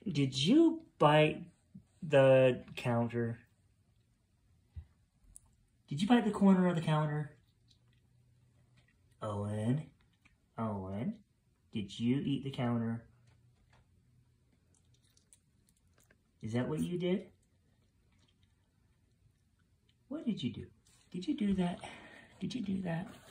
Did you bite the counter? Did you bite the corner of the counter? Owen? Owen? Did you eat the counter? Is that what you did? What did you do? Did you do that? Did you do that?